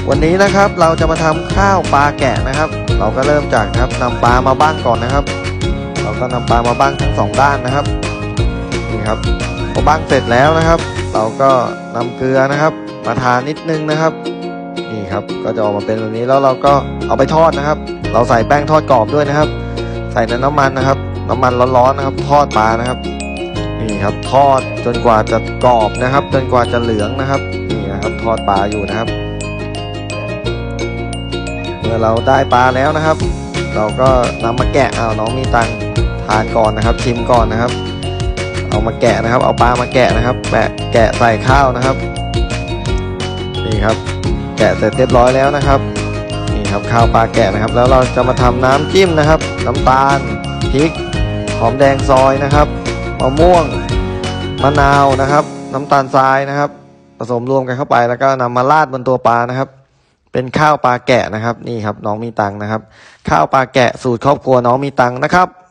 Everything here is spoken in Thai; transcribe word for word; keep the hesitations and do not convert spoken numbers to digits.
วันนี้นะครับเราจะมาทำข้าวปลาแกะนะครับเราก็เริ่มจากนะครับนำปลามาบ้างก่อนนะครับเราก็นำปลามาบ้างทั้งสองด้านนะครับนี่ครับพอบ้างเสร็จแล้วนะครับเราก็นำเกลือนะครับมาทานิดนึงนะครับนี่ครับก็จะออกมาเป็นแบบนี้แล้วเราก็เอาไปทอดนะครับเราใส่แป้งทอดกรอบด้วยนะครับใส่ในน้ำมันนะครับน้ำมันร้อนๆนะครับทอดปลานะครับนี่ครับทอดจนกว่าจะกรอบนะครับจนกว่าจะเหลืองนะครับนี่นะครับทอดปลาอยู่นะครับเมื่อเราได้ปลาแล้วนะครับ เราก็นำมาแกะเอาน้องมีตังทานก่อนนะครับชิมก่อนนะครับเอามาแกะนะครับเอาปลามาแกะนะครับแกะแกะใส่ข้าวนะครับนี่ครับแกะเสร็จเรียบร้อยแล้วนะครับนี่ครับข้าวปลาแกะนะครับแล้วเราจะมาทำน้ำจิ้มนะครับน้ำตาลพริกหอมแดงซอยนะครับมะม่วงมะนาวนะครับน้ำตาลทรายนะครับผสมรวมกันเข้าไปแล้วก็นำมาราดบนตัวปลานะครับเป็นข้าวปลาแกะนะครับนี่ครับน้องมีตังนะครับข้าวปลาแกะสูตรครอบครัวน้องมีตังนะครับ